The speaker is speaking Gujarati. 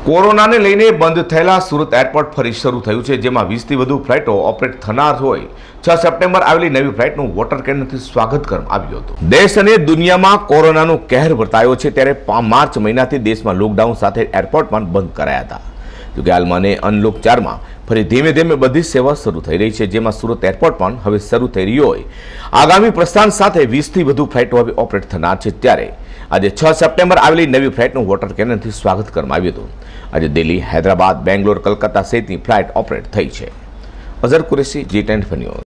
કોરોનાને લઈને બંધ થયેલા સુરત એરપોર્ટ ફરી શરૂ થયું છે, જેમાં 20થી વધુ ફ્લાઇટો ઓપરેટ થનાર હોય 6 સપ્ટેમ્બર આવેલી નવી ફ્લાઇટનું વોટર કેનનથી સ્વાગત કરવામાં આવ્યું હતું। દેશ અને દુનિયામાં કોરોનાનો કહેર વર્તાયો છે, ત્યારે માર્ચ મહિનાથી દેશમાં લોકડાઉન સાથે એરપોર્ટ પણ બંધ કરાયા હતા। જોકે હાલમાં અનલોક 4માં ફરી ધીમે ધીમે બધી સેવા શરૂ થઈ રહી છે, જેમાં સુરત એરપોર્ટ પણ હવે શરૂ થઈ રહ્યું હોય આગામી પ્રસ્થાન સાથે 20થી વધુ ફ્લાઇટો હવે ઓપરેટ થનાર છે। ત્યારે આજે 6 સપ્ટેમ્બર આવેલી નવી ફ્લાઇટનું વોટર કેનનથી સ્વાગત કરવામાં આવ્યું હતું। આજે દિલ્હી, હૈદરાબાદ, બેંગ્લોર, કલકત્તા સહિતની ફ્લાઇટ ઓપરેટ થઈ છે। Azhar Qureshi, G10 news.